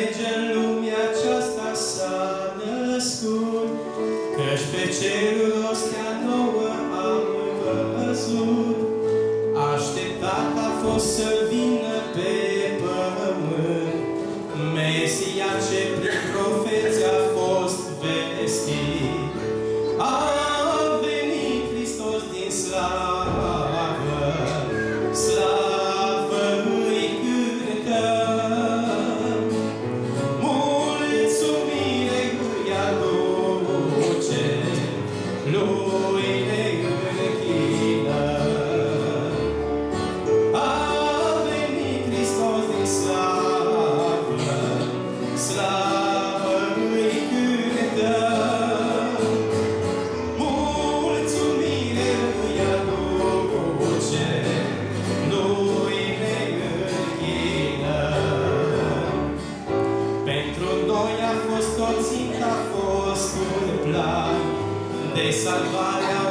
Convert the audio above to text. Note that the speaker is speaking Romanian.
lege în lumea aceasta s-a născut, căci pe cerul ostea nouă am văzut. Așteptat a fost să vină pe pământ Mesia ce prin profeți a fost vestit. A venit Hristos din slavă, slavă îi cântăm, mulțumire îi aducem, lui ne închinăm. A venit Hristos din slavă, slavă îi cântăm, mulțumire îi aducem, lui ne închinăm. Pentru noi a fost tot ținut, a fost un plan de salvare a